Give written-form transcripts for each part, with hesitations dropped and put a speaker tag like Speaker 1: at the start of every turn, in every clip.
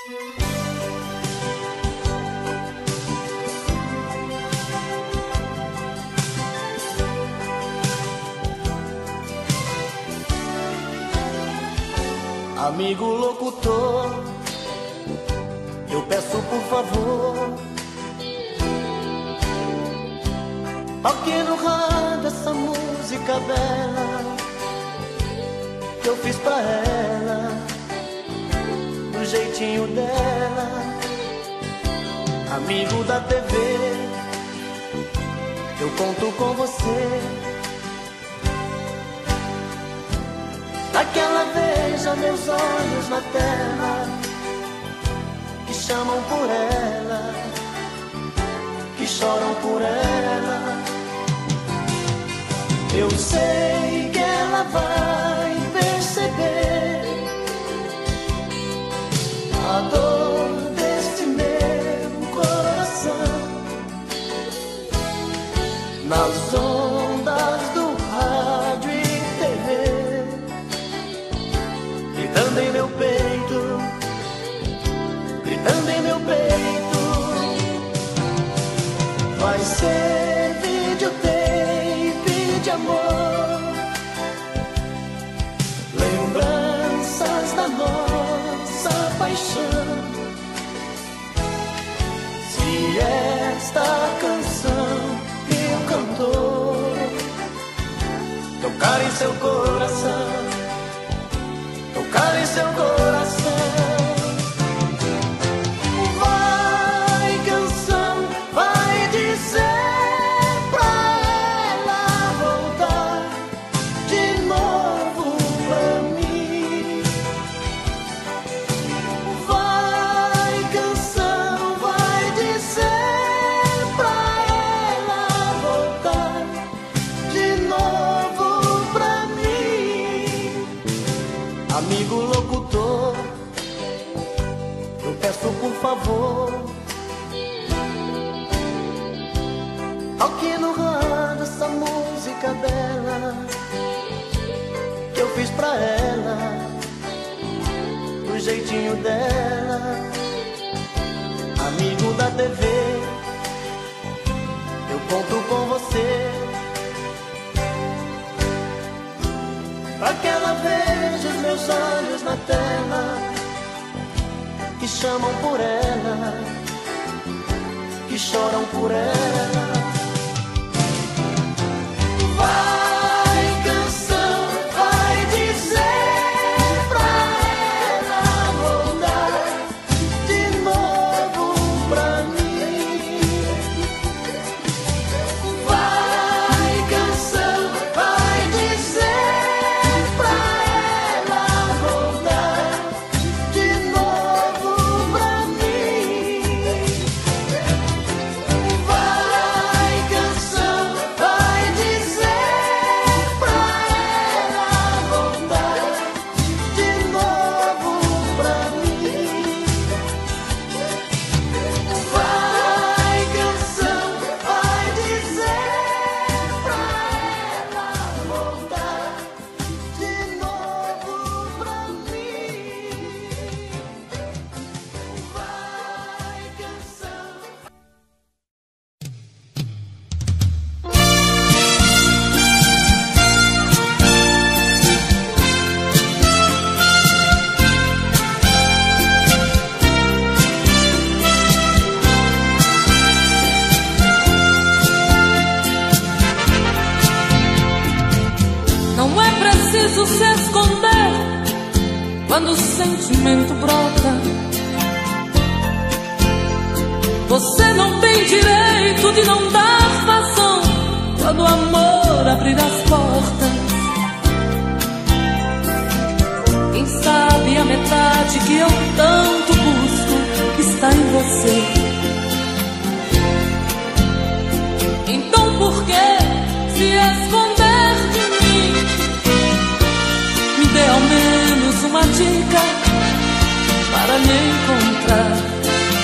Speaker 1: Amigo locutor, eu peço por favor, toque no rádio essa música bela que eu fiz pra ela, do jeitinho dela. Amigo da TV, eu conto com você, pra que ela veja meus olhos na tela, que chamam por ela, que choram por ela. Eu sei que ela vai perceber a dor deste meu coração nas ondas do rádio e TV, gritando em meu peito, gritando em meu peito. Vai ser videotape de amor, lembranças da nossa paixão. Se esta canção que o cantor tocar em seu coração, tocar em seu coração. Vai, canção, vai dizer pra ela voltar de novo pra mim. Vai, canção, vai dizer pra ela voltar de novo pra mim. Amigo locutor, eu peço por favor, toque no rádio essa música bela que eu fiz pra ela, do jeitinho dela. Amigo da TV, eu conto com você, pra que ela veja os meus olhos na tela, que chamam por ela, que choram por ela. Vai, canção, vai dizer pra ela voltar de novo pra mim. Vai, canção, vai dizer pra ela voltar de novo pra mim. Vai, canção, vai dizer pra ela voltar de novo pra mim. Vai, canção, vai dizer pra ela voltar de novo pra mim. Vai, canção.
Speaker 2: Não é preciso se esconder quando o sentimento brota. Você não tem direito de não dar vazão quando o amor abrir as portas. Quem sabe a metade que eu tanto busco está em você. Então por que se esconder de mim? Me dê ao menos uma dica para me encontrar.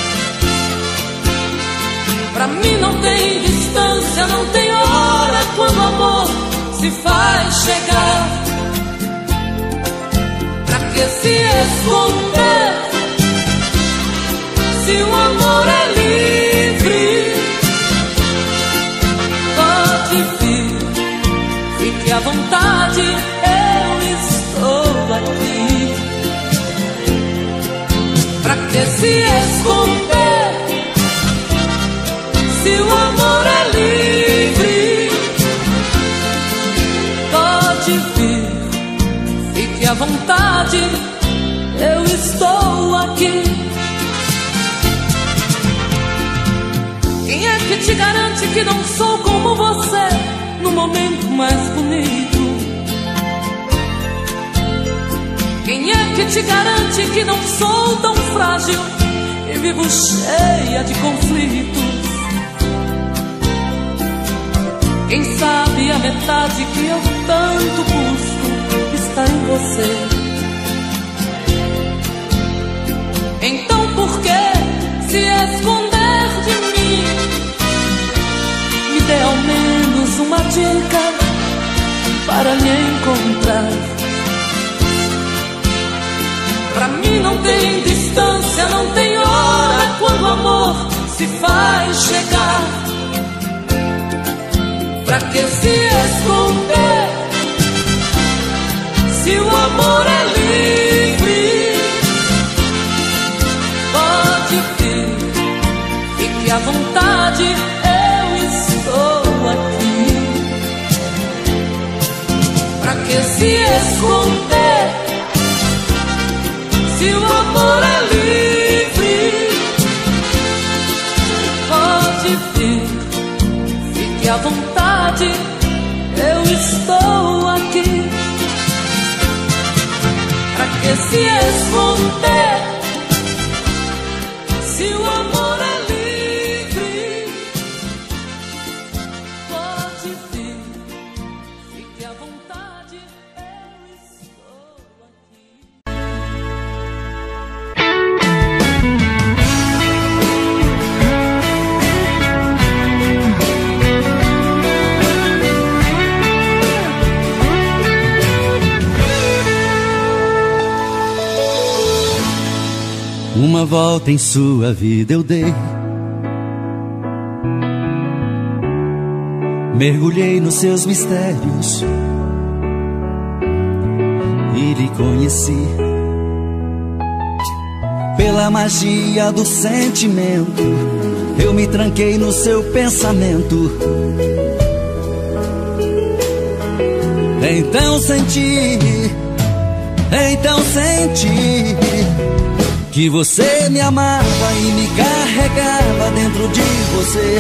Speaker 2: Pra mim não tem distância, não tem hora quando o amor se faz chegar. Pra que se esconder que se esconder? Se o amor é livre, pode vir, fique à vontade, eu estou aqui. Quem é que te garante que não sou como você no momento mais bonito? Quem é que te garante que não sou tão frágil e vivo cheia de conflitos? Quem sabe a metade que eu tanto busco está em você. Então por que se esconder de mim? Me dê ao menos uma dica para me encontrar. Pra mim não tem distância, não tem hora quando o amor se faz chegar. Pra que se esconder se o amor é livre? Pode vir, fique à vontade, eu estou aqui. Pra que se esconder se o amor é livre? Pode vir, fique à vontade, eu estou aqui. Pra que se esconder se o amor é livre? Pode vir, fique à vontade, eu estou aqui.
Speaker 3: Uma volta em sua vida eu dei, mergulhei nos seus mistérios e lhe conheci. Pela magia do sentimento, eu me tranquei no seu pensamento. Então senti que você me amava e me carregava dentro de você.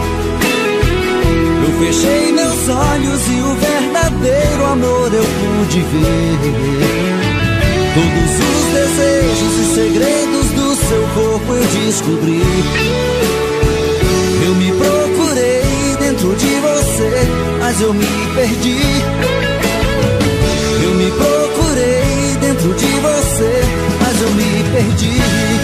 Speaker 3: Eu fechei meus olhos e o verdadeiro amor eu pude ver. Todos os desejos e segredos do seu corpo eu descobri. Eu me procurei dentro de você, mas eu me perdi. Eu me procurei dentro de você, mas eu me perdi.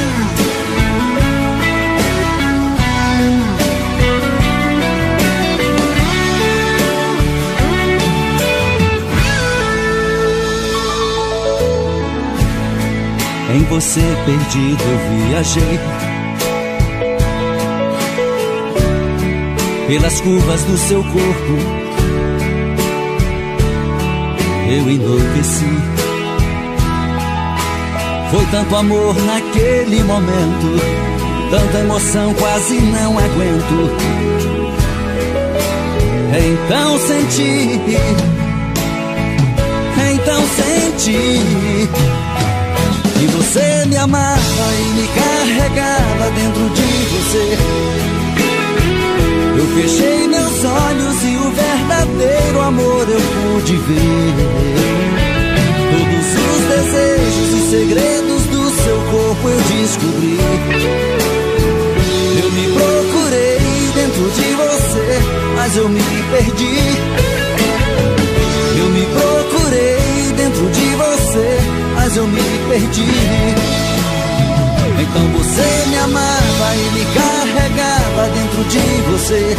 Speaker 3: Em você perdido eu viajei, pelas curvas do seu corpo eu enlouqueci. Foi tanto amor naquele momento, tanta emoção quase não aguento. Então senti que você me amava e me carregava dentro de você. Eu fechei meus olhos e o verdadeiro amor eu pude ver. Todos os desejos e segredos do seu corpo eu descobri. Eu me procurei dentro de você, mas eu me perdi. Eu me procurei dentro de você, mas eu me perdi. Então você me amava e me carregava dentro de você.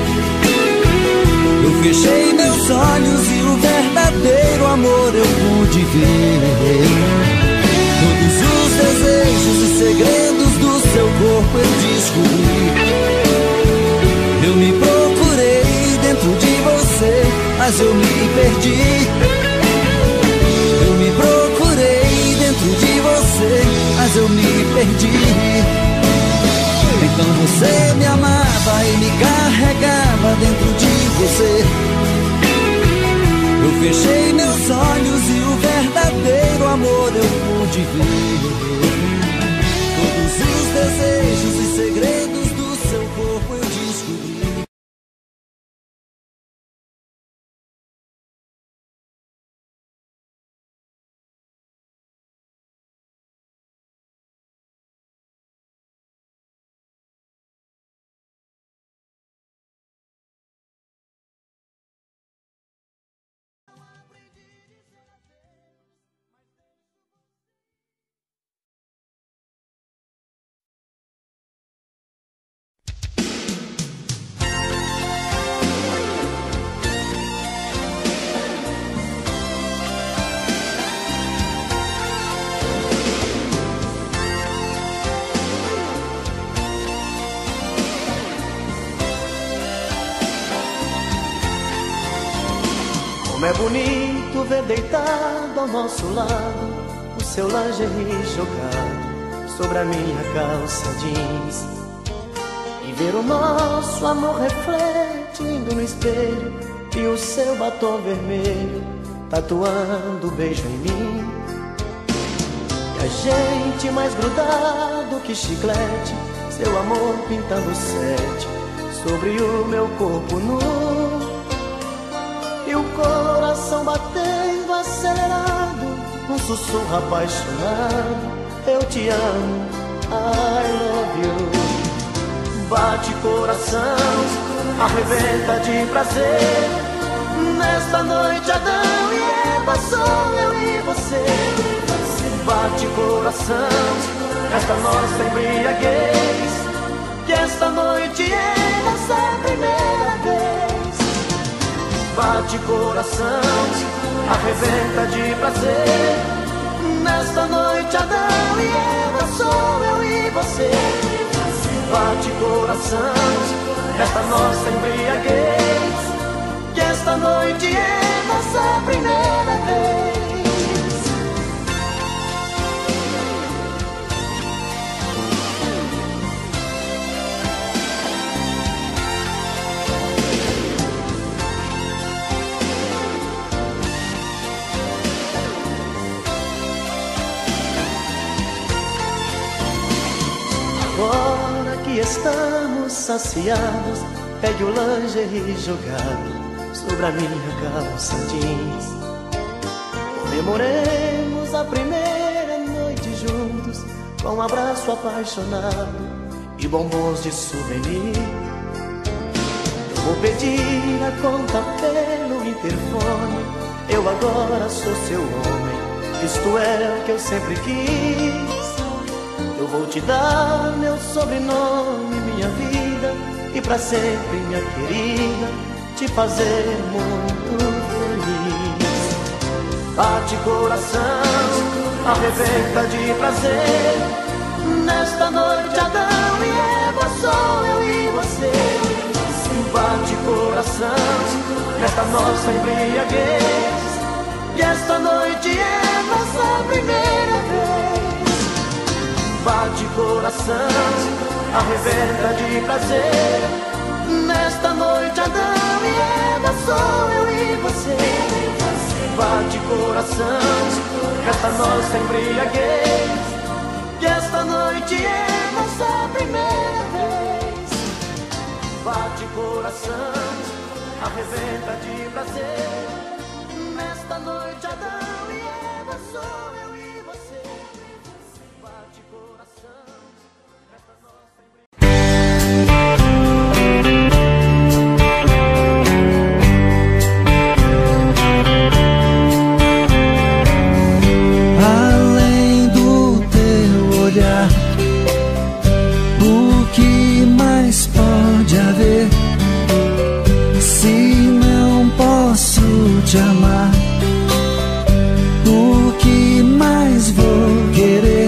Speaker 3: Eu fechei meus olhos e o verdadeiro amor eu pude ver. Todos os desejos e segredos do seu corpo eu descobri. Eu me procurei dentro de você, mas eu me perdi. Eu me procurei dentro de você, mas eu me perdi. Então você me amava e me carregava dentro de você. Eu fechei meus olhos e o verdadeiro amor eu pude ver. Todos os desejos e segredos do seu corpo eu descobri.
Speaker 1: Como é bonito ver deitado ao nosso lado o seu lingerie jogado sobre a minha calça jeans, e ver o nosso amor refletindo no espelho e o seu batom vermelho tatuando o beijo em mim. E a gente mais grudado que chiclete, seu amor pintando sete sobre o meu corpo nu. E o coração batendo acelerado, um sussurro apaixonado: eu te amo, I love you. Bate coração, arrebenta de prazer. Nesta noite Adão e Eva, sou eu e você. Bate coração, esta nossa embriaguez, que esta noite é nossa primeira vez. Bate coração, arrebenta de prazer. Nesta noite Adão e Eva, sou eu e você. Bate coração, esta nossa embriaguez, que esta noite é nossa primeira vez. Agora que estamos saciados, pegue o lingerie jogado sobre a minha calça jeans. Comemoremos a primeira noite juntos, com um abraço apaixonado e bombons de souvenir. Eu vou pedir a conta pelo interfone, eu agora sou seu homem, isto é o que eu sempre quis. Eu vou te dar meu sobrenome, minha vida, e pra sempre, minha querida, te fazer muito feliz. Bate coração, arrebenta de prazer. Nesta noite Adão e Eva, sou eu e você. Bate coração, nesta nossa embriaguez, que esta noite é nossa primeira vez. Bate coração, arrebenta de prazer. Nesta noite Adão e Eva, sou eu e você. Bate coração, esta nossa embriaguez, que esta noite é nossa primeira vez. Bate coração, arrebenta de prazer. Nesta noite Adão e Eva, sou eu e você. Bate coração, esta nossa
Speaker 3: Além do teu olhar, o que mais pode haver? Se não posso te amar, o que mais vou querer?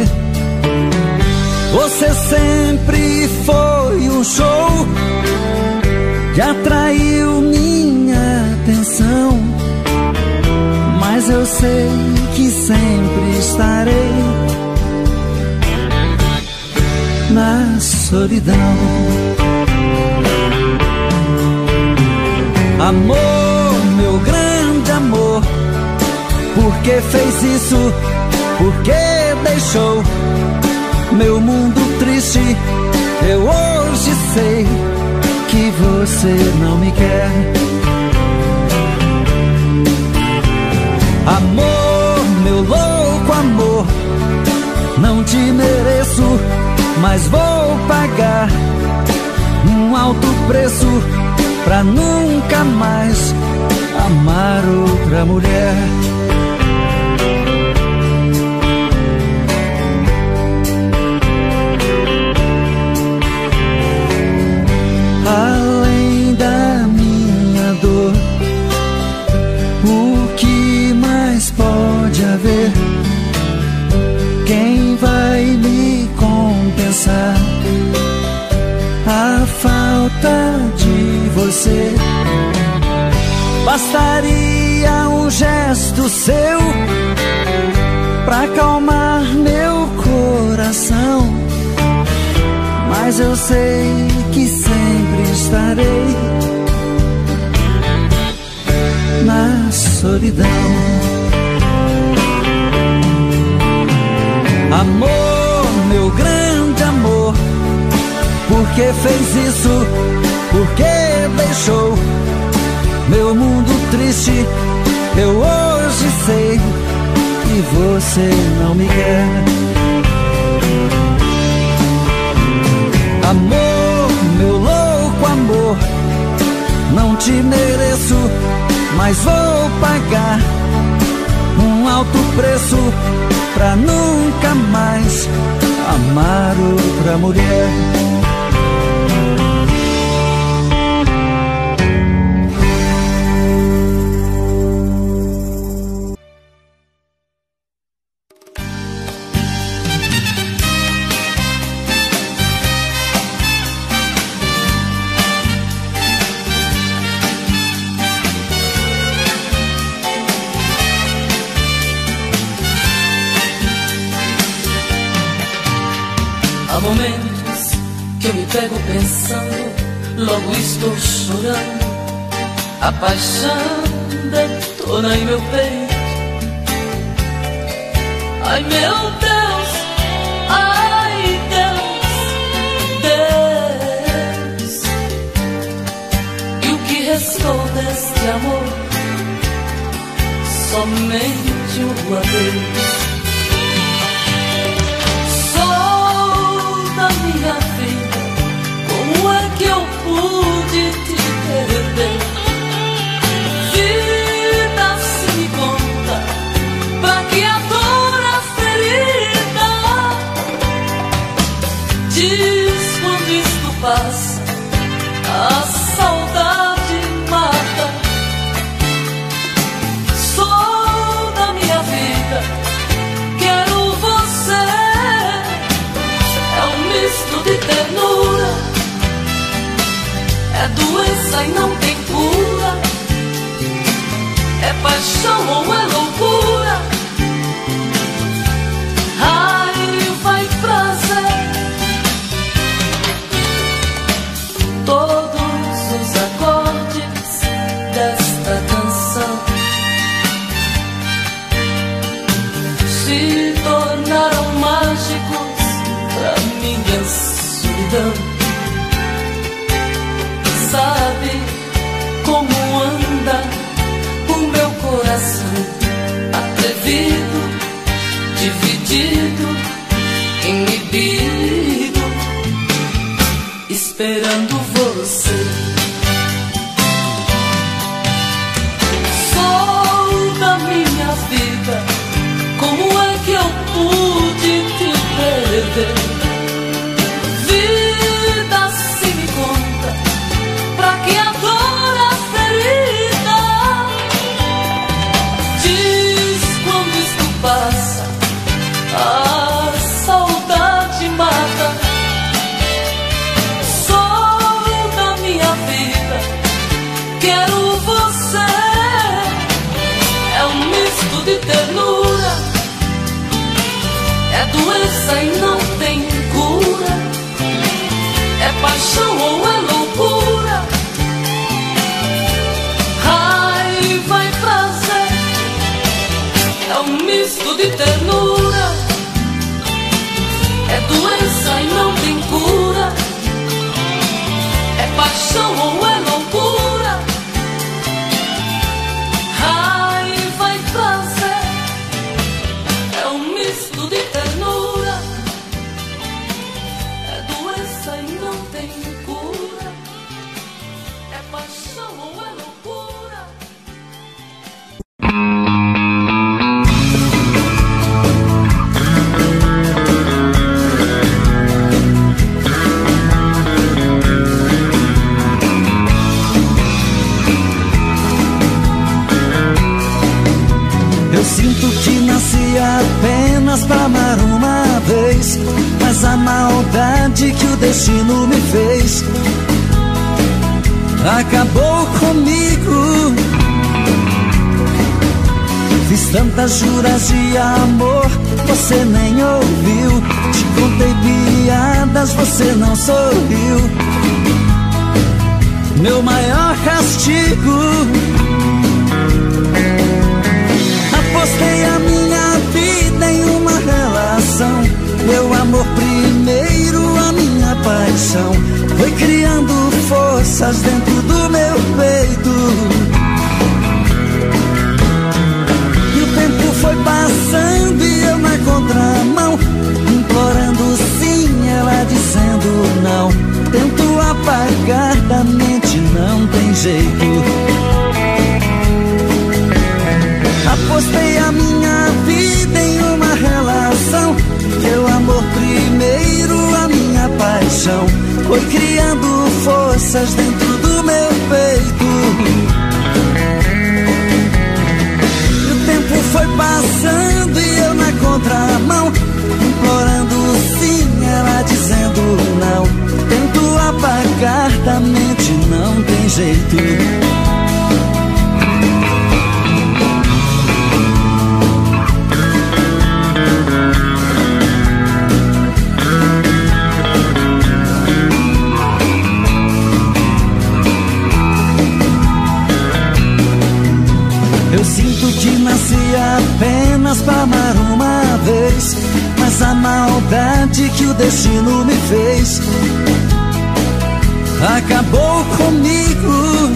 Speaker 3: Você sempre foi um show que atraiu minha atenção, mas eu sei que sempre estarei na solidão. Amor, meu grande amor, por que fez isso? Por que deixou meu mundo triste? Eu hoje sei que você não me quer. Amor, meu louco amor, não te mereço, mas vou pagar um alto preço pra nunca mais amar outra mulher. Além da minha dor, o que mais pode haver? Quem vai me compensar a falta de você? Bastaria um gesto seu pra acalmar meu coração, mas eu sei que sempre estarei na solidão. Amor, meu grande amor, por que fez isso? Por que deixou meu mundo triste? Eu hoje sei que você não me quer. Amor, meu louco amor, não te mereço, mas vou pagar um alto preço pra nunca mais amar outra mulher.
Speaker 2: Há momentos que eu me pego pensando, logo estou chorando. A paixão detona em meu peito. Ai meu Deus, ai Deus, Deus. E o que restou deste amor? Somente o adeus. Minha vida, como é que eu pude te perder? Vida, se me conta, pra que a dor, a ferida? Diz quando isto passa, a saudade mata. Sou da minha vida, quero você. Misto de ternura, é doença e não tem cura, é paixão ou é loucura. Ai, vai prazer. Todos os acordes desta canção se tornaram mágicos pra minha solidão. Sabe como anda o meu coração? Atrevido, dividido, inibido, esperando você. Sou da minha vida, como é que eu pude te perder? Ternura, é doença e não tem cura, misto de ternura, é doença e não tem cura, é paixão ou é loucura, raiva e prazer, é um misto de ternura, é doença e não tem cura, é paixão ou é loucura.
Speaker 3: Eu sinto que nasci apenas pra amar uma vez, mas a maldade que o destino me fez acabou comigo. Fiz tantas juras de amor, você nem ouviu. Te contei piadas, você não sorriu. Meu maior castigo, apostei a minha vida em uma relação. Meu amor primeiro, a minha paixão, foi criando forças dentro do meu peito. E o tempo foi passando e eu na contramão, implorando sim, ela dizendo não. Tento apagar da mente, não tem jeito. Apostei a minha vida em uma relação. Meu amor primeiro, a minha paixão, foi criando forças dentro do meu peito. E o tempo foi passando e eu na contramão, implorando sim, ela dizendo não. Tento apagar da mente, não tem jeito. Eu sinto que nasci apenas pra amar uma vez, mas a maldade que o destino me fez acabou comigo.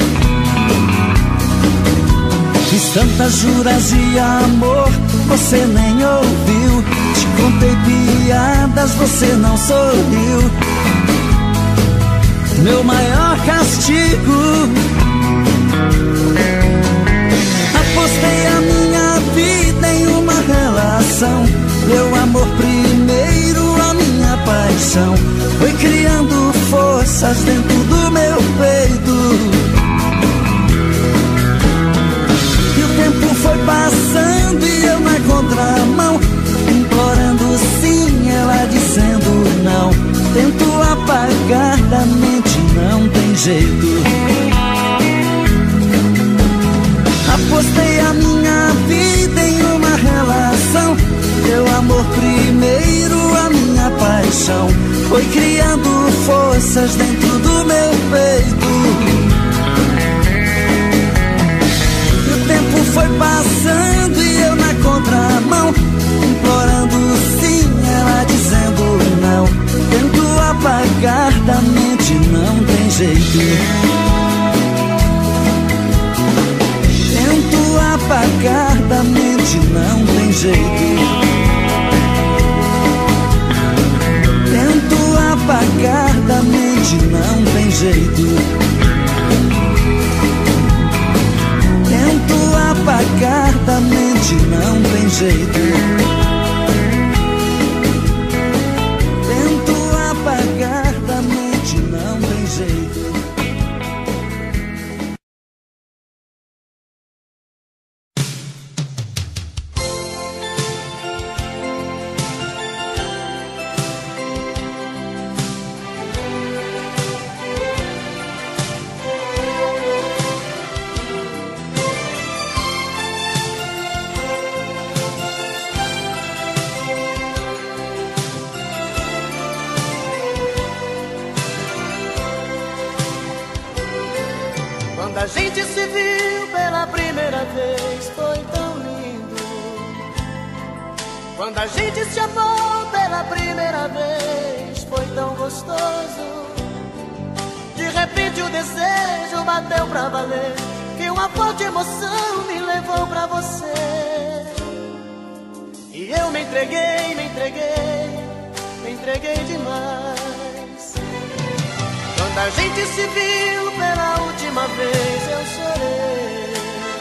Speaker 3: Fiz tantas juras de amor, você nem ouviu. Te contei piadas, você não sorriu. Meu maior castigo, apostei a minha vida em uma relação. Meu amor primeiro, a minha paixão, foi criando forças dentro do meu peito. E o tempo foi passando e eu na contramão, implorando sim, ela dizendo não. Tento apagar da mente, não tem jeito. Apostei a minha vida em uma relação. Meu amor primeiro, a minha paixão, foi criando forças dentro do meu peito. E o tempo foi passando e eu na contramão, implorando sim, ela dizendo não. Tento apagar da mente, não tem jeito. Tento apagar da mente, não tem jeito. Tento apagar da mente, não tem jeito. Tento apagar da mente, não tem jeito. Tento apagar da mente, não tem jeito.
Speaker 1: Quando a gente se viu pela primeira vez, foi tão lindo. Quando a gente se amou pela primeira vez, foi tão gostoso. De repente o desejo bateu pra valer, que uma forte emoção me levou pra você. E eu me entreguei demais. Quando a gente se viu pela última vez, eu chorei.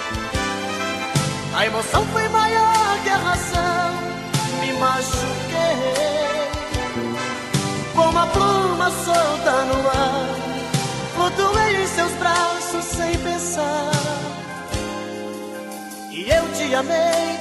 Speaker 1: A emoção foi maior que a razão, me machuquei. Como a pluma solta no ar, flutuei em seus braços sem pensar. E eu te amei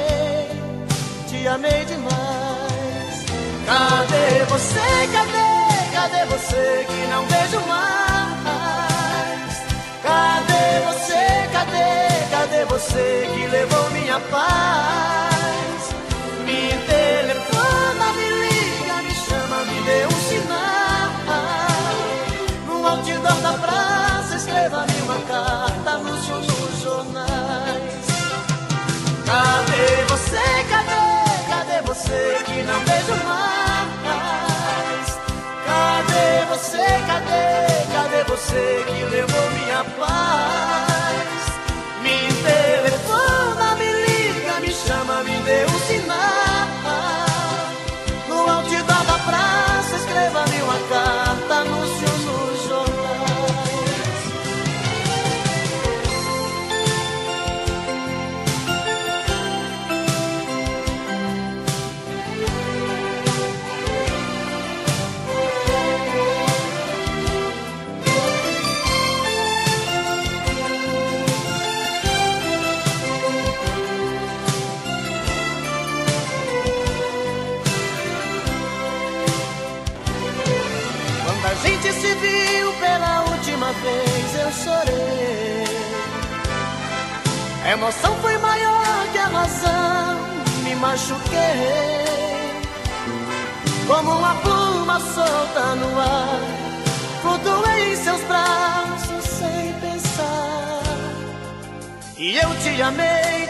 Speaker 1: demais. Cadê você, cadê você que não vejo mais? Cadê você, cadê você que levou minha paz? Me telefona, me liga, me chama, me dê um sinal. No outdoor da praça, escreva-me uma carta nos jornais. Cadê você, cadê você que não vejo mais? Cadê você, cadê você que levou minha paz? Me telefona, me liga, me chama, me dê um sinal. No outdoor da praça, escreva-me uma carta, anúncio nos jornais. A gente se viu pela última vez, eu chorei. A emoção foi maior que a razão, me machuquei. Como uma pluma solta no ar, flutuei em seus braços sem pensar. E eu te amei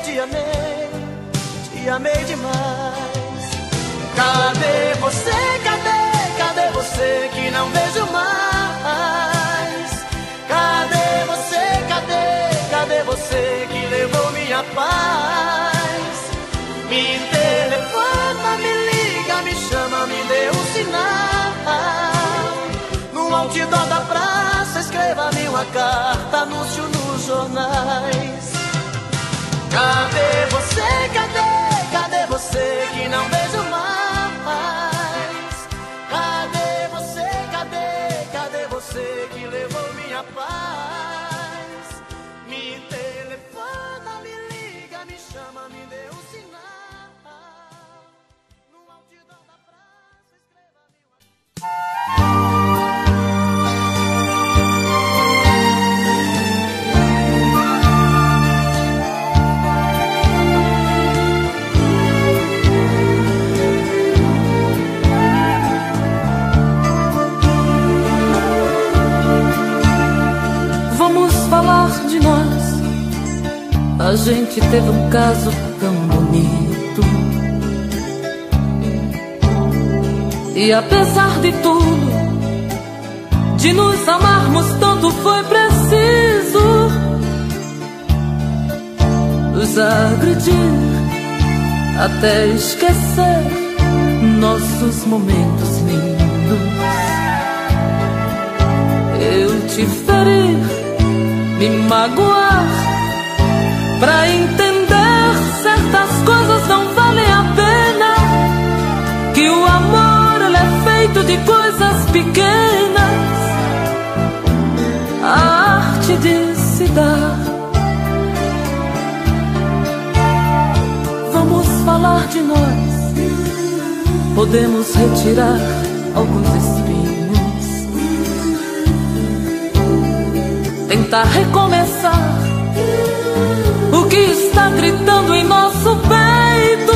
Speaker 1: demais. Cadê você, cadê você que não vejo mais? Cadê você, cadê você que levou minha paz? Me telefona, me liga, me chama, me dê um sinal. No outdoor da praça, escreva-me uma carta, anúncio nos jornais. Cadê você, cadê você que não vejo mais? Cadê você que levou minha paz? Me telefona, me liga, me chama, me dê um sinal. No outdoor da praça, escreva-me uma...
Speaker 2: Falar de nós, a gente teve um caso tão bonito. E apesar de tudo, de nos amarmos tanto, foi preciso nos agredir até esquecer nossos momentos lindos. Eu te feri, me magoar, pra entender certas coisas não valem a pena. Que o amor, ele é feito de coisas pequenas, a arte de se dar. Vamos falar de nós, podemos retirar alguns espinhos, tentar recomeçar o que está gritando em nosso peito,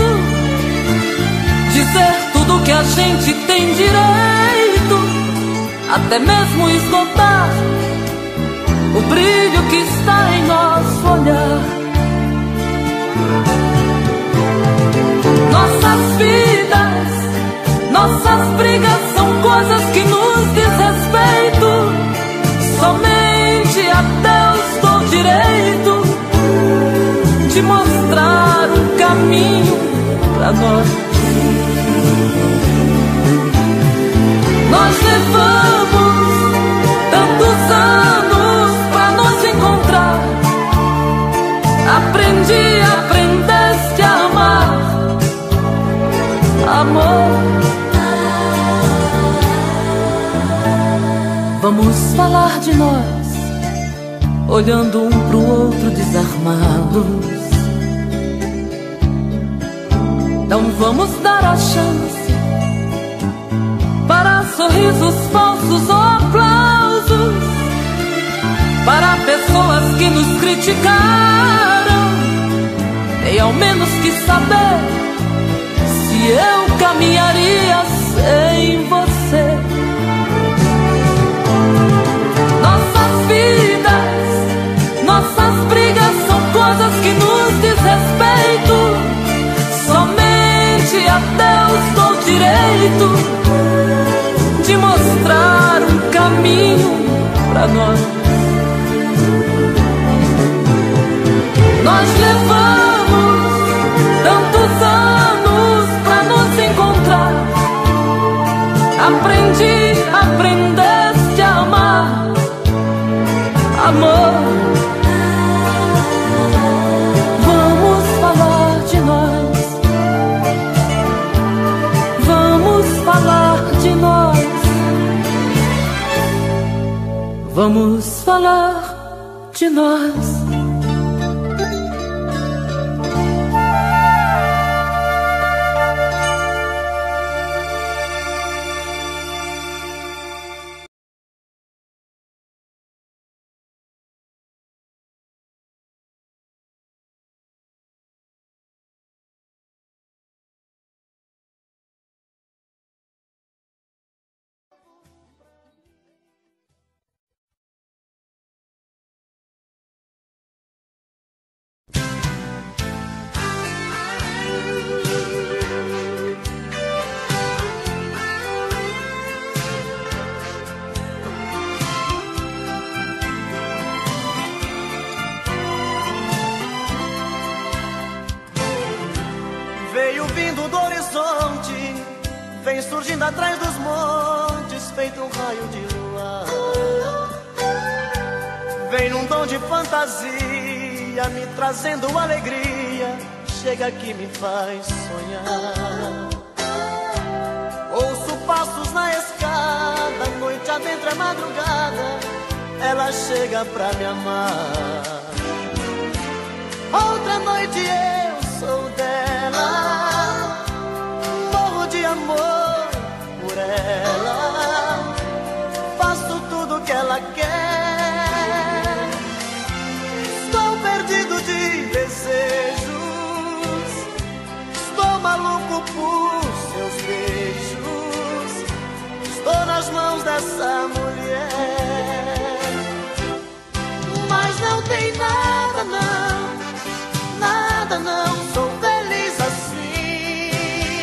Speaker 2: dizer tudo que a gente tem direito, até mesmo esgotar o brilho que está em nosso olhar. Nossa Nossas vidas, nossas brigas são coisas que nos diz respeito. Somente a Deus dou direito de mostrar um caminho pra nós. Nós levamos tantos anos pra nos encontrar. Aprendeste a amar, amor. Vamos falar de nós, olhando um pro outro desarmados. Não vamos dar a chance para sorrisos falsos ou aplausos, para pessoas que nos criticaram. Nem ao menos quis saber se eu caminharia sem você. Nossas vidas, nossas brigas são coisas que nos diz respeito. Somente a Deus dou direito de mostrar um caminho pra nós. Nós levamos tantos anos pra nos encontrar. Aprendeste a amar, amor. Vamos falar de nós. Vamos falar de nós. Vamos falar de nós.
Speaker 1: Veio vindo do horizonte, vem surgindo atrás dos montes, feito um raio de luar. Vem num tom de fantasia, me trazendo alegria, chega aqui me faz sonhar. Ouço passos na escada, noite adentro é madrugada, ela chega pra me amar. Outra noite eu sou dela, morro de amor por ela, faço tudo que ela quer. Estou perdido de desejos, estou maluco por seus beijos, estou nas mãos dessa mulher. Mas não tem nada não, nada não, sou feliz assim.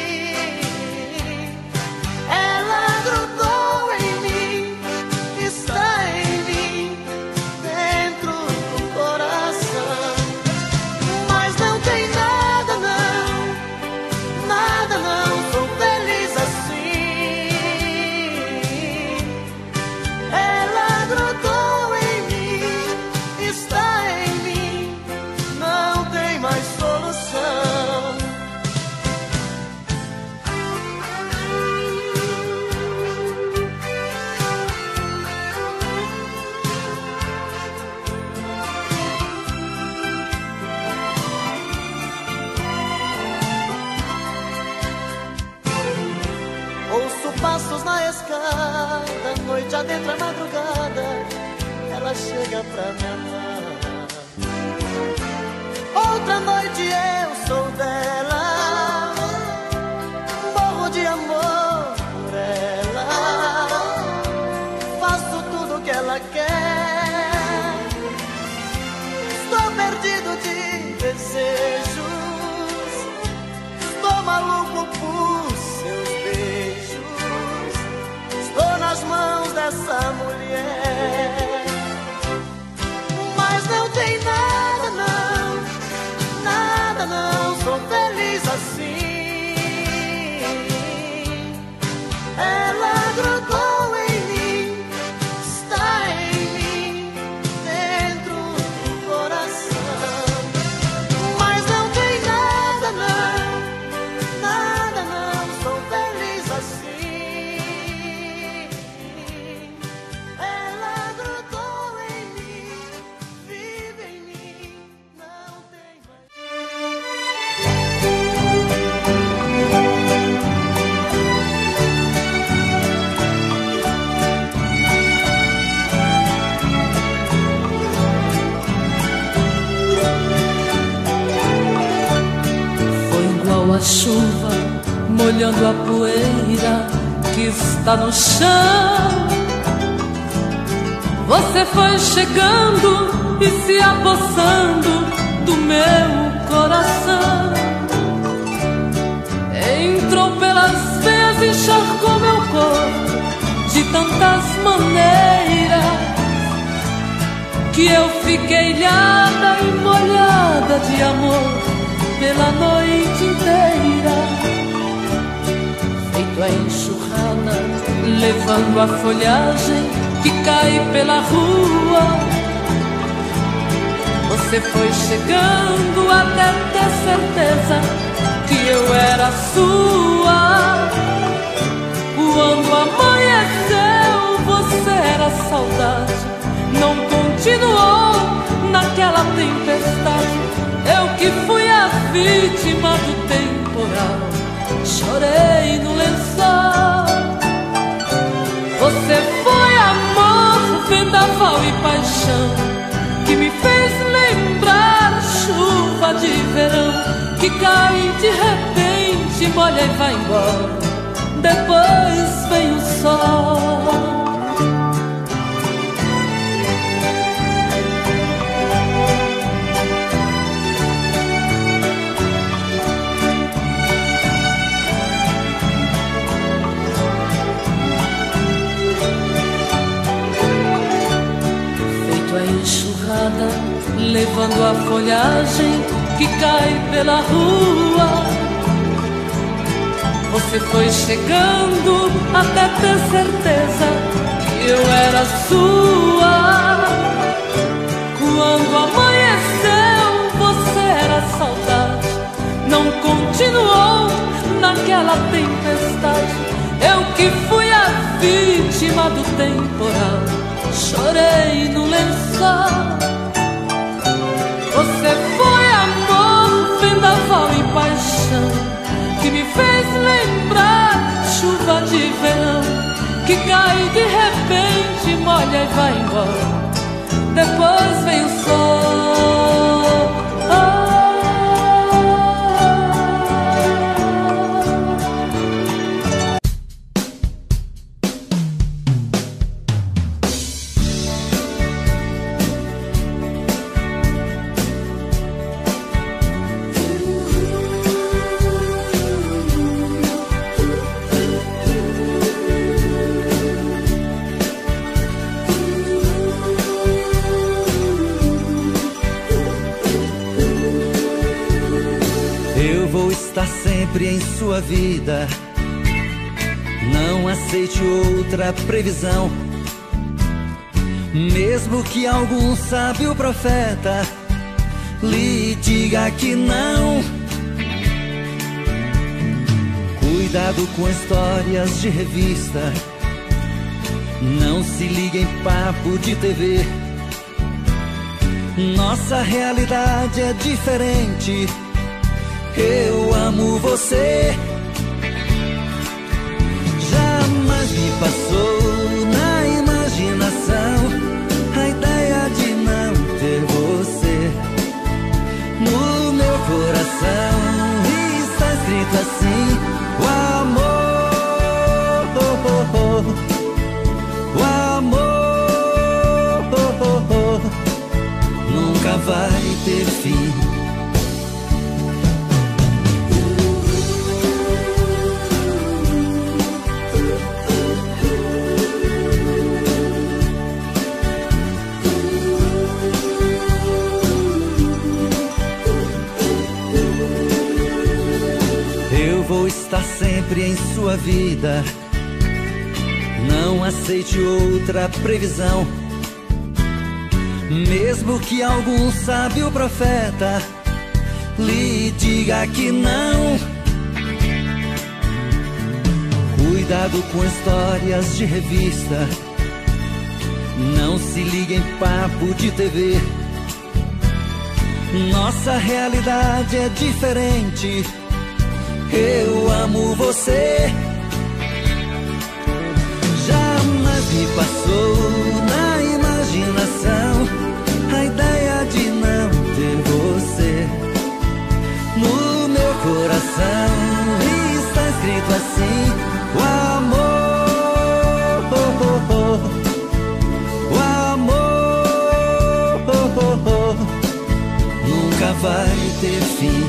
Speaker 1: Ela grudou em mim, está em mim, dentro do coração. Mas não tem nada não, sou feliz assim. Ela grudou em mim, está em mim, não tem mais solução. Ouço passos na escada, noite adentro é madrugada, ela chega pra me amar. Outra noite eu sou dela, morro de amor por ela, faço tudo que ela quer. Estou perdido de desejos, estou maluco os seus beijos. Estou nas mãos dessa mulher, mas não tem nada não, nada não. Sou feliz assim. Ela grudou em mim, está em mim, dentro do coração. Mas não tem nada não, nada não. Sou feliz assim. Ela grudou em mim, vive em mim, não tem mais.
Speaker 2: A chuva molhando a poeira que está no chão. Você foi chegando e se apossando do meu coração. Entrou pelas veias e encharcou meu corpo de tantas maneiras que eu fiquei ilhada e molhada de amor pela noite inteira. Feito a enxurrada, levando a folhagem que cai pela rua. Você foi chegando até ter certeza que eu era sua. Quando amanheceu, você era saudade. Não continuou naquela tempestade. Eu que fui a vítima do temporal, chorei no lençol. Você foi amor, vendaval e paixão, que me fez lembrar chuva de verão, que cai de repente, molha e vai embora. Depois vem o sol. Levando a folhagem que cai pela rua. Você foi chegando até ter certeza que eu era sua. Quando amanheceu, você era saudade. Não continuou naquela tempestade. Eu que fui a vítima do temporal, chorei no lençol. Você foi amor, vendaval e paixão, que me fez lembrar chuva de verão, que cai de repente, molha e vai embora. Depois vem o sol.
Speaker 3: Sempre em sua vida, não aceite outra previsão. Mesmo que algum sábio profeta lhe diga que não. Cuidado com histórias de revista, não se ligue em papo de TV. Nossa realidade é diferente. Eu amo você. Jamais me passou na imaginação a ideia de não ter você. No meu coração está escrito assim: o amor nunca vai ter fim. estar sempre em sua vida. Não aceite outra previsão, mesmo que algum sábio profeta lhe diga que não. Cuidado com histórias de revista, não se ligue em papo de TV. Nossa realidade é diferente. Eu amo você. Jamais me passou na imaginação a ideia de não ter você. No meu coração está escrito assim: o amor, o amor nunca vai ter fim.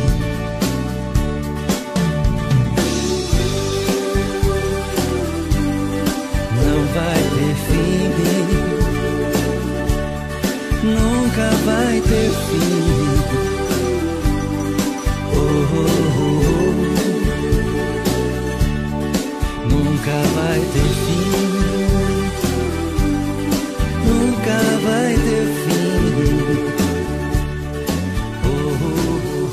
Speaker 3: Não vai ter fim, nunca vai ter fim. Oh, oh, oh. Nunca vai ter fim, nunca vai ter fim. Oh, oh, oh.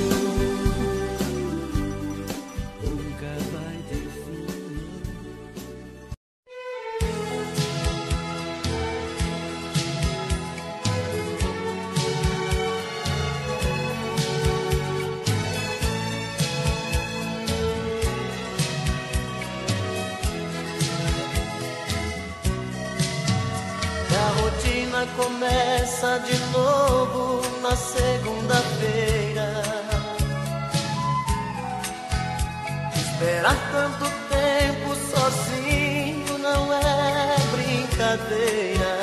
Speaker 3: Nunca vai ter fim.
Speaker 1: Começa de novo na segunda-feira. Esperar tanto tempo sozinho não é brincadeira.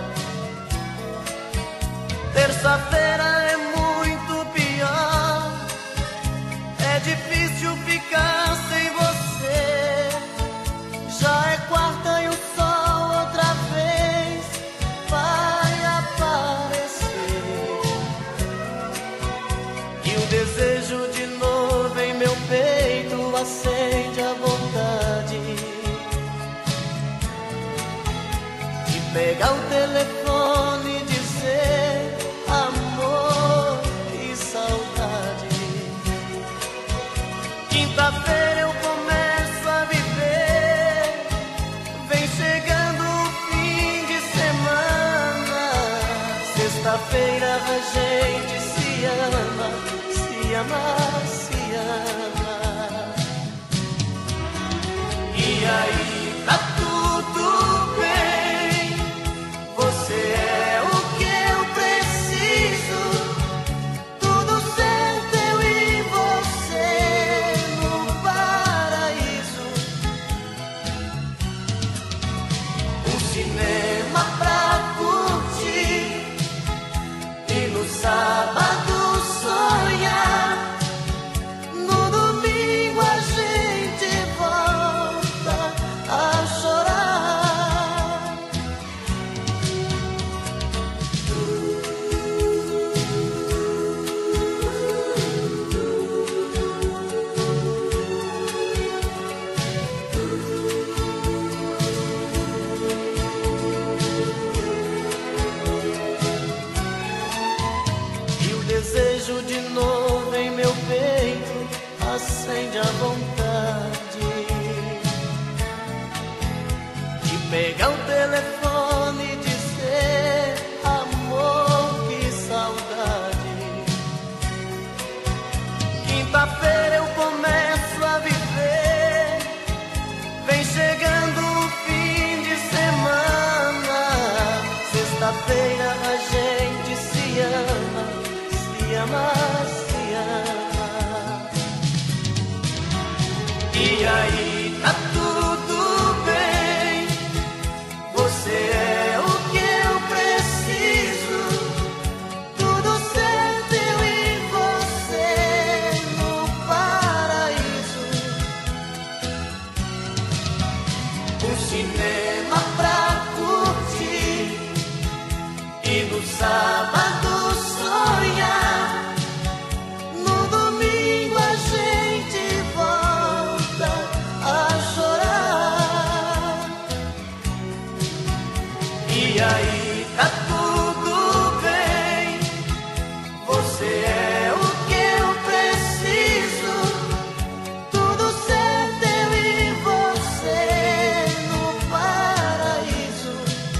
Speaker 1: Terça-feira é muito pior. É difícil ficar sem você. Já é quarta e o sol outra vez vai aparecer. E o desejo de novo em meu peito acende a vontade de pegar o telefone e dizer: amor, que saudade. Quinta-feira eu começo a viver, vem chegando o fim de semana. Sexta-feira a gente se ama, se ama, se ama. E aí tá tudo bem, você é o que eu preciso. Tudo certo, eu e você no paraíso. Um cinema pra curtir e no sábado sonhar. No domingo a gente volta a chorar. E o desejo de novo em meu peito acende a vontade de pegar o telefone e dizer: amor, que saudade. Quinta-feira eu começo a viver, vem chegando o fim de semana. Sexta-feira a gente se ama, se ama, se ama. E aí tá tudo bem, você E aí tá tudo bem, você é o que eu preciso, tudo certo eu e você no paraíso.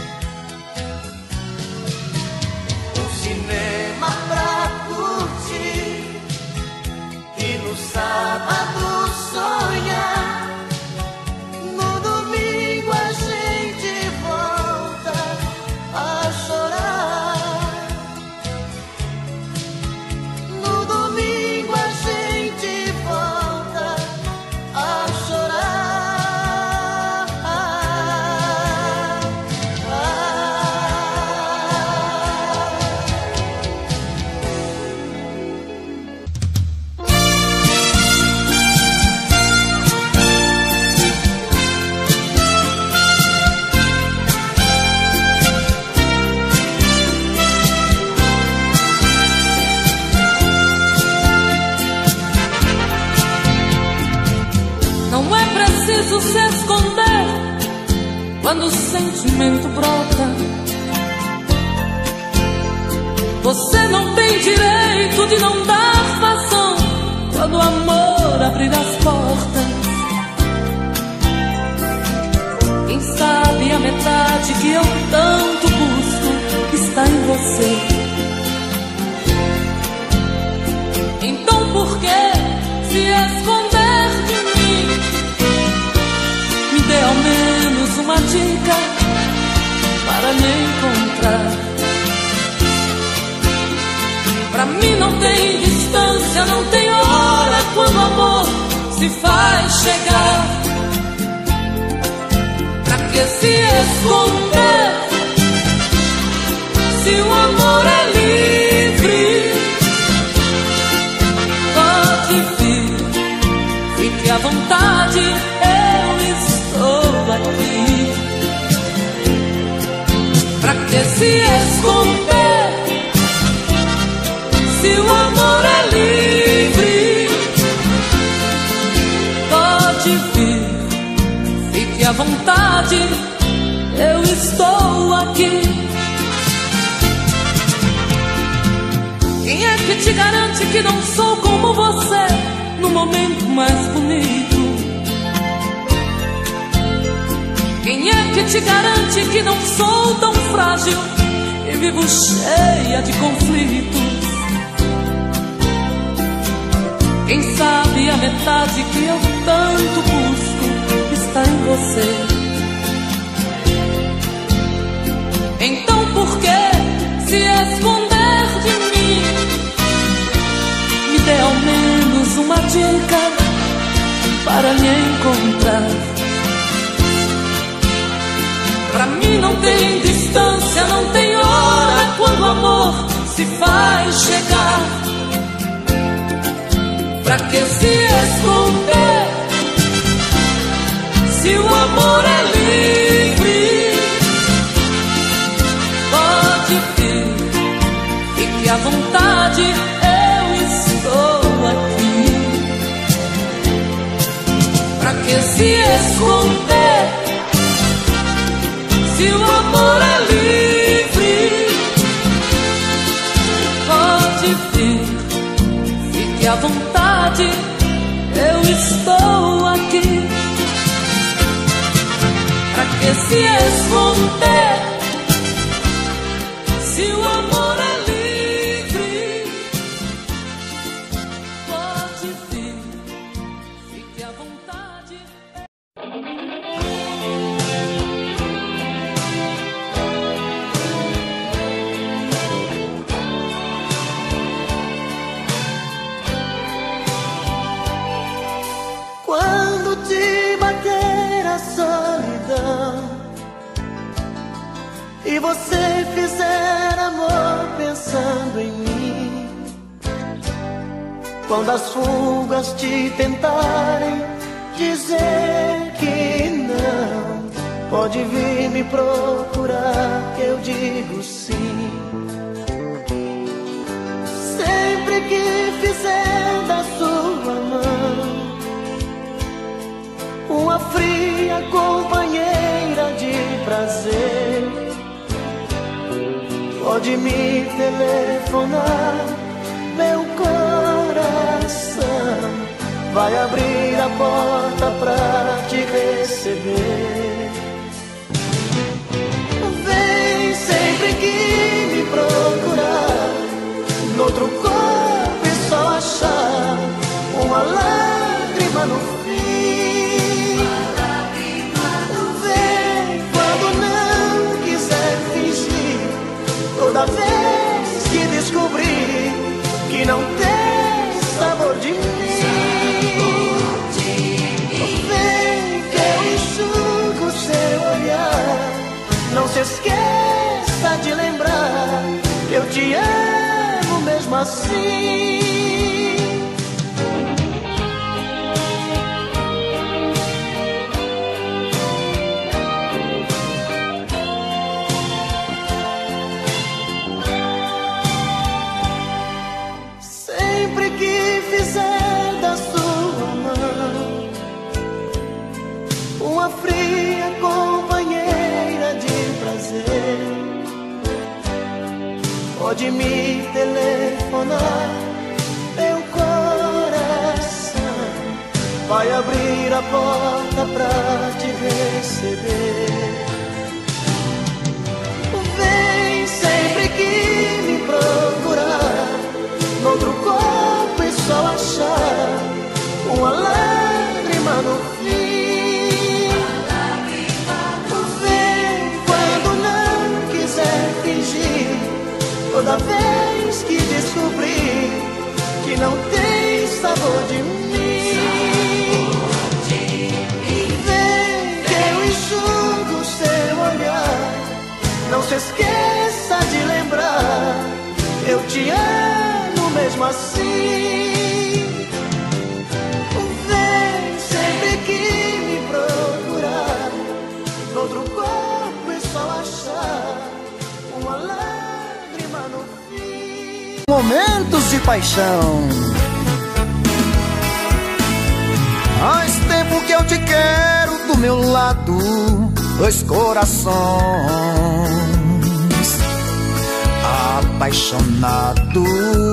Speaker 1: Um cinema pra curtir e no sábado sonhar. No domingo a gente volta a chorar. No domingo a gente volta a chorar.
Speaker 2: Não é preciso se esconder quando o sentimento brota. Você não tem direito de não dar vazão quando o amor abrir as portas. Quem sabe a metade que eu tanto busco está em você. Então por que se esconder de mim? Me dê ao menos uma dica para me encontrar. Pra mim não tem distância, não tem hora quando o amor se faz chegar. Pra que se esconder se o amor é livre? Pode vir, fique à vontade, eu estou aqui. Pra que se esconder se o amor é livre? Pode vir, fique à vontade, eu estou aqui. Quem é que te garante que não sou como você no momento mais bonito? Quem é que te garante que não sou tão frágil e vivo cheia de conflitos? Quem sabe a metade que eu tanto busco está em você. Então por que se esconder de mim? Me dê ao menos uma dica para me encontrar. Pra mim não tem distância, não tem hora quando o amor se faz chegar. Pra que se esconder se o amor é livre? Pode vir, fique à vontade, eu estou aqui. Pra que se esconder se o amor é livre? Pode vir, fique à vontade, eu estou aqui. Pra que se esconder se o amor é livre? Pode vir, fique à vontade.
Speaker 1: Quando te bater a solidão e você fizer amor pensando em mim, quando as fugas te tentarem dizer que não, pode vir me procurar que eu digo sim. Sempre que fizer da sua mão uma fria companheira de prazer, Pode me telefonar, meu coração vai abrir a porta pra te receber. Vem sempre que me procurar, noutro corpo e só achar uma lágrima no fim. Vem quando não quiser fingir, toda vez que descobrir que não tem sabor de mim. Vem que eu enxugo seu olhar, não se esqueça de lembrar que eu te amo mesmo assim. Sempre que fizer da sua mão uma fria companheira de prazer, pode me telefonar, meu coração vai abrir a porta pra te receber. Vem sempre que me procurar, noutro corpo e só achar uma lágrima no fim. Vem quando não quiser fingir, toda vez que descobrir que não tem sabor de mim. Vem que eu enxugo seu olhar, não se esqueça de lembrar, eu te amo mesmo assim. Vem sempre que me procurar, noutro corpo e só achar uma lágrima no fim.
Speaker 3: Momentos de paixão. Faz tempo que eu te quero do meu lado, dois corações apaixonados,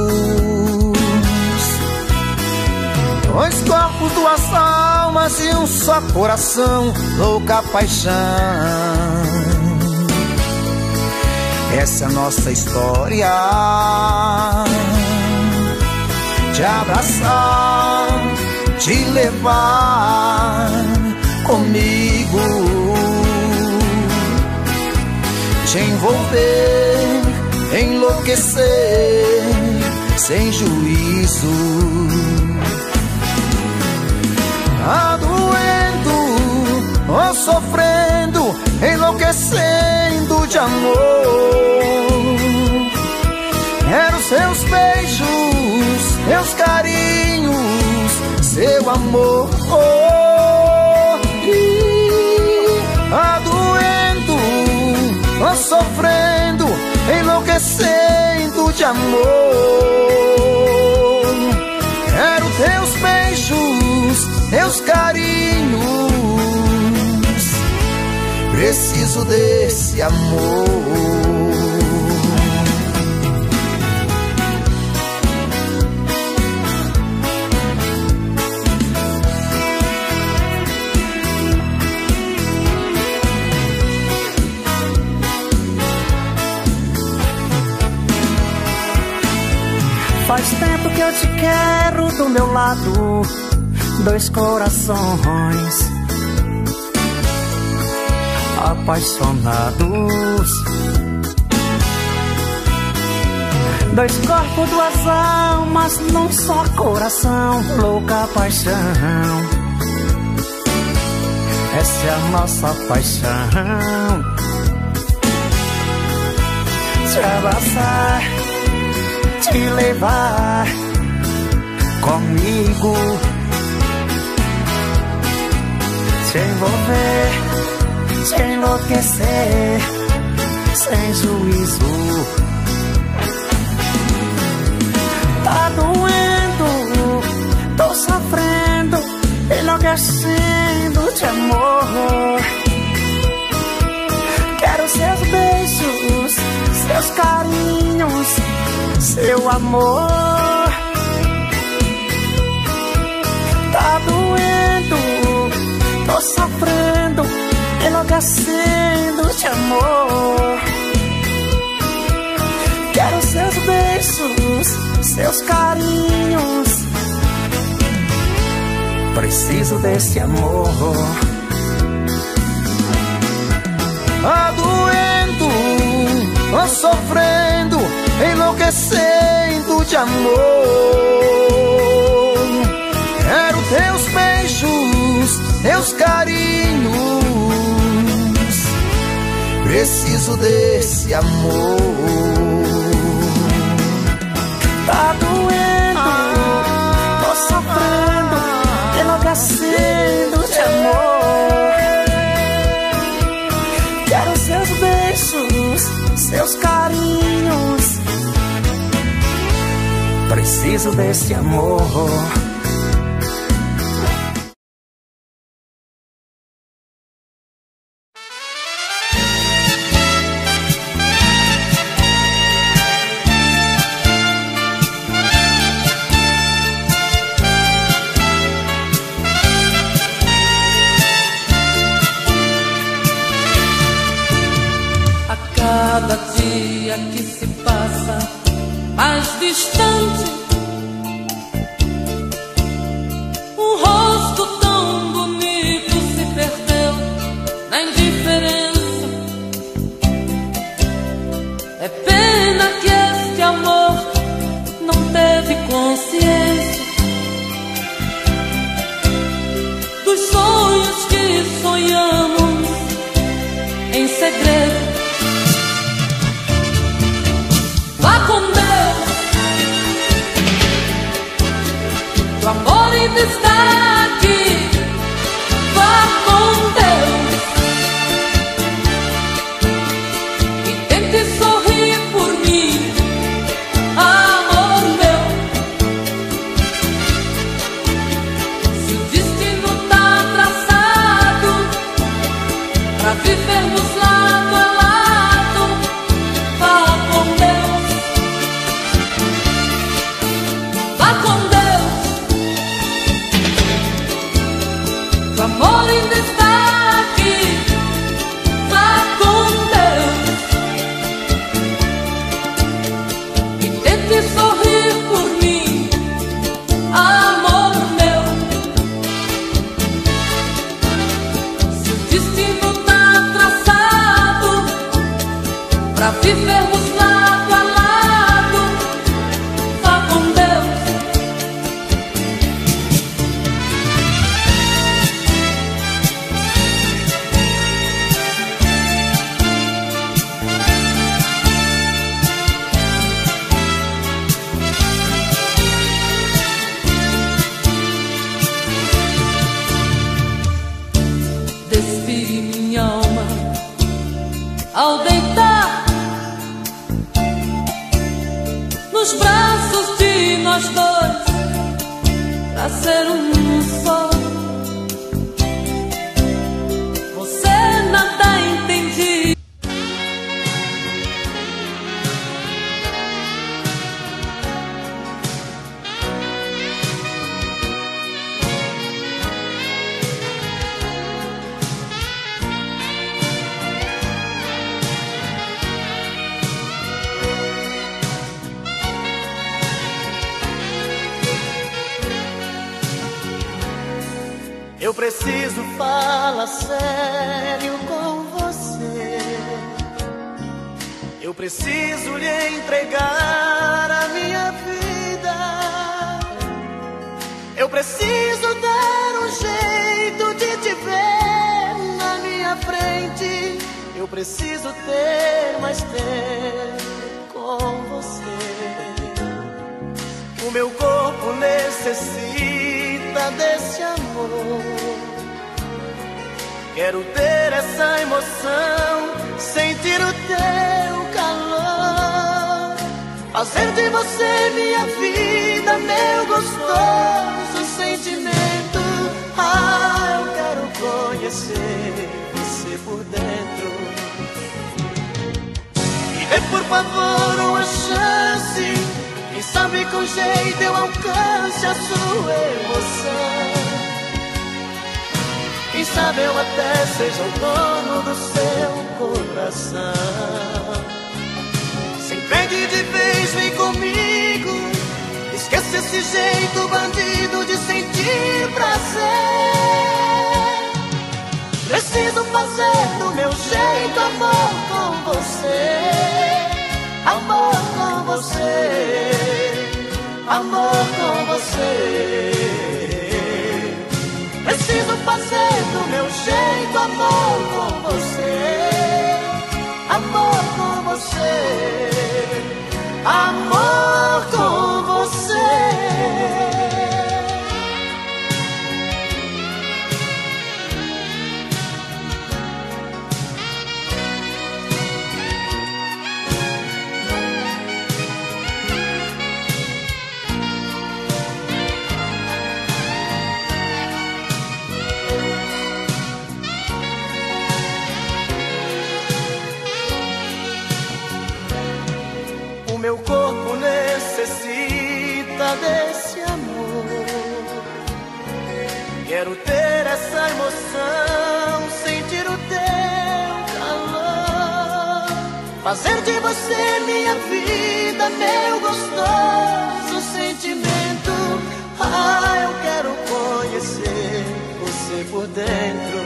Speaker 3: dois corpos, duas almas e um só coração, louca paixão. Essa é a nossa história, te abraçar, te levar comigo, te envolver, enlouquecer sem juízo. Tá doendo ou sofrendo, enlouquecendo de amor. Quero seus beijos, seus carinhos, seu amor. Tá doendo ou sofrendo, enlouquecendo de amor. Quero teus beijos, teus carinhos, preciso desse amor.
Speaker 4: Faz tempo que eu te quero do meu lado, dois corações apaixonados, dois corpos, duas almas num só coração, louca paixão. Essa é a nossa paixão, te abraçar, te levar comigo, te envolver, te enlouquecer sem juízo. Tá doendo, tô sofrendo, enlouquecendo de amor. Quero seus beijos, seus carinhos, seu amor. Tá doendo, tô sofrendo, enlouquecendo de amor. Quero seus beijos, seus carinhos. Preciso desse amor.
Speaker 3: Tá doendo, tô sofrendo, enlouquecendo de amor. Quero teus beijos, teus carinhos. Preciso desse amor.
Speaker 4: Tá doendo, tô sofrendo, enlouquecendo de amor. Quero seus beijos, seus carinhos. Preciso desse amor.
Speaker 2: Cada dia que se passa mais distante, um rosto tão bonito se perdeu na indiferença. É pena que este amor não teve consciência dos sonhos que sonhamos em segredo. Vá com Deus, o amor ainda está aqui. Vá com Deus e tente sorrir por mim, amor meu. Se o destino tá traçado pra vivermos lado a lado, vá com Deus. O amor ainda está aqui. Vá com Deus e tente sorrir por mim, amor meu. Se o destino tá traçado pra vivermos lado a lado, vá com Deus. Despi minha alma ao deitar nos braços de nós dois, pra ser um só. Você nada entendi.
Speaker 1: Eu preciso falar sério com você. Eu preciso lhe entregar a minha vida. Eu preciso dar um jeito de te ver na minha frente. Eu preciso ter mais tempo com você. O meu corpo necessita desse amor. Quero ter essa emoção, sentir o teu calor, fazer de você minha vida, meu gostoso sentimento. Ah, eu quero conhecer você por dentro. Me dê por favor uma chance, Quem sabe com jeito eu alcance a sua emoção. Quem sabe eu até seja o dono do seu coração. Se entregue de vez, vem comigo. Esquece esse jeito bandido de sentir prazer. Preciso fazer do meu jeito amor com você. Amor com você. Amor com você. Preciso fazer do meu jeito amor com você. Amor com você. Amor com você. Meu corpo necessita desse amor. Quero ter essa emoção, sentir o teu calor, fazer de você minha vida, meu gostoso sentimento. Ah, eu quero conhecer você por dentro.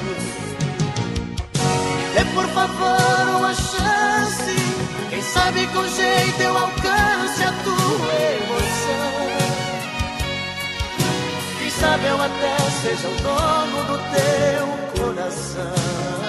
Speaker 1: Dê por favor uma chance. Quem sabe com jeito eu alcance a tua emoção. Quem sabe eu até seja o dono do teu coração.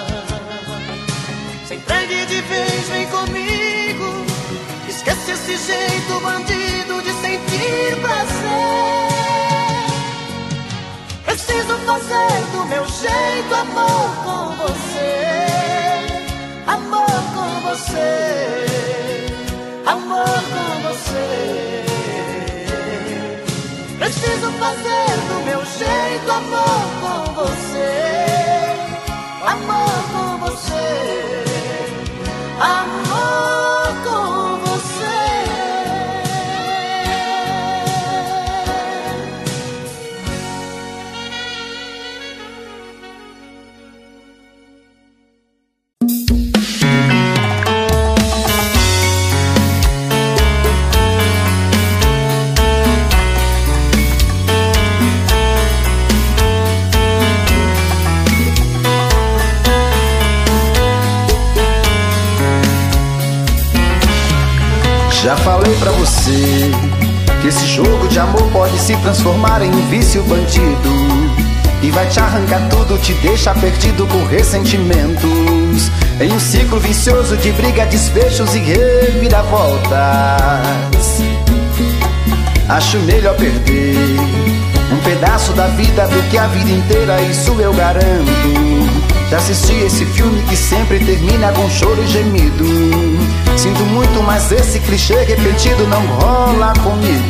Speaker 1: Se entregue de vez, vem comigo. Esquece esse jeito bandido de sentir prazer. Preciso fazer do meu jeito amor com você. Amor com você. Amor com você. Preciso fazer do meu jeito amor com você. Amor com você. Amor com você.
Speaker 3: Já falei pra você que esse jogo de amor pode se transformar em um vício bandido e vai te arrancar tudo, te deixar perdido com ressentimentos, em um ciclo vicioso de briga, desfechos e reviravoltas. Acho melhor perder um pedaço da vida do que a vida inteira, isso eu garanto. Já assisti esse filme que sempre termina com choro e gemido. Sinto muito, mas esse clichê repetido não rola comigo.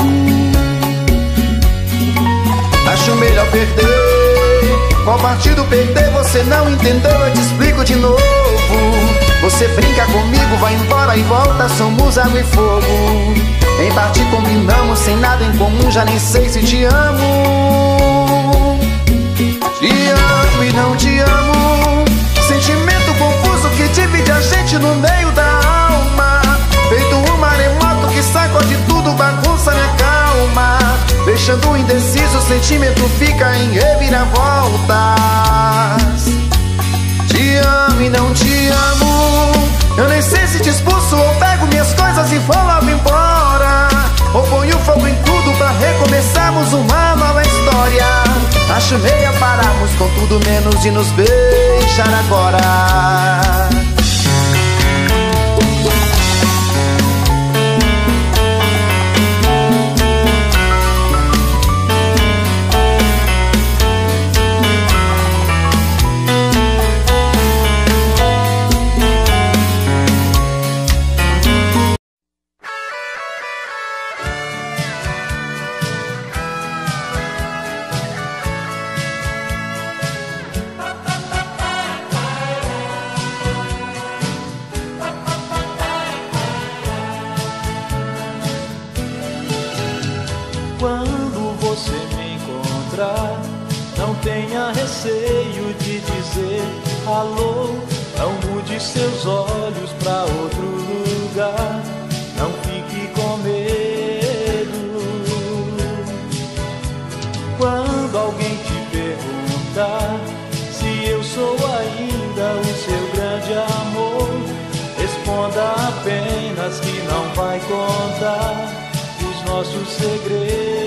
Speaker 3: Acho melhor perder. Qual partido perder? Você não entendeu, eu te explico de novo. Você brinca comigo, vai embora e volta, somos água e fogo. Em parte combinamos, sem nada em comum, já nem sei se te amo. Te amo e não te amo. Sentimento confuso que divide a gente no meio da alma. Feito um maremoto que sacode tudo, bagunça minha calma. Deixando indeciso, o sentimento fica em reviravoltas. Te amo e não te amo. Eu nem sei se te expulso ou pego minhas coisas e vou logo embora, ou ponho fogo em tudo pra recomeçarmos uma nova história. Acho melhor pararmos com tudo menos de nos beijar agora.
Speaker 1: tenha receio de dizer alô. Não mude seus olhos pra outro lugar. Não fique com medo. Quando alguém te perguntar se eu sou ainda o seu grande amor, responda apenas que não vai contar os nossos segredos.